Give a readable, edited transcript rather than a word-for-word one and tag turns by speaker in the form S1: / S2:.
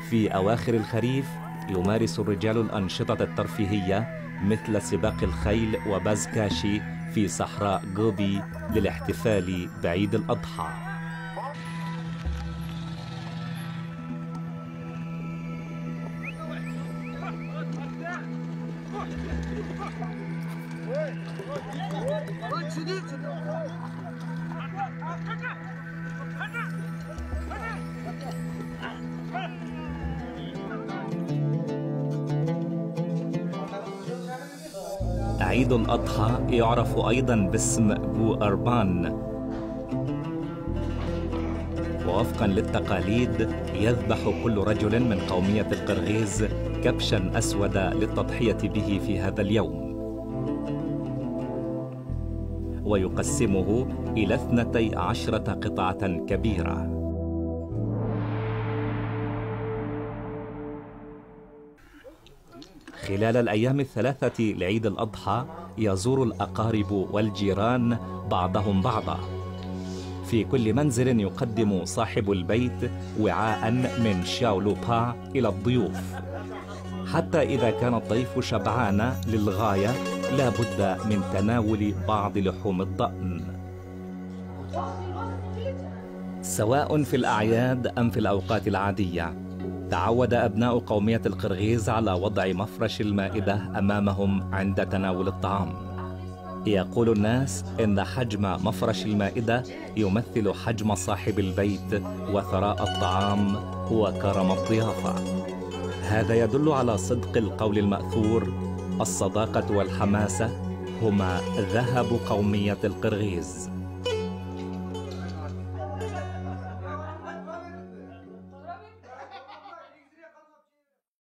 S1: في أواخر الخريف يمارس الرجال الأنشطة الترفيهية مثل سباق الخيل وبازكاشي في صحراء غوبي للاحتفال بعيد الأضحى. عيد الأضحى يعرف أيضا باسم بو أربان، ووفقا للتقاليد يذبح كل رجل من قومية القرغيز كبشا أسود للتضحية به في هذا اليوم، ويقسمه إلى 12 قطعة كبيرة. خلال الأيام الثلاثة لعيد الأضحى يزور الأقارب والجيران بعضهم بعضا. في كل منزل يقدم صاحب البيت وعاء من شاولوبا إلى الضيوف، حتى إذا كان الضيف شبعان للغاية لا بد من تناول بعض لحوم الضأن. سواء في الأعياد أم في الأوقات العادية، تعود أبناء قومية القرغيز على وضع مفرش المائدة أمامهم عند تناول الطعام. يقول الناس إن حجم مفرش المائدة يمثل حجم صاحب البيت وثراء الطعام وكرم الضيافة. هذا يدل على صدق القول المأثور: الصداقة والحماسة هما ذهب قومية القرغيز.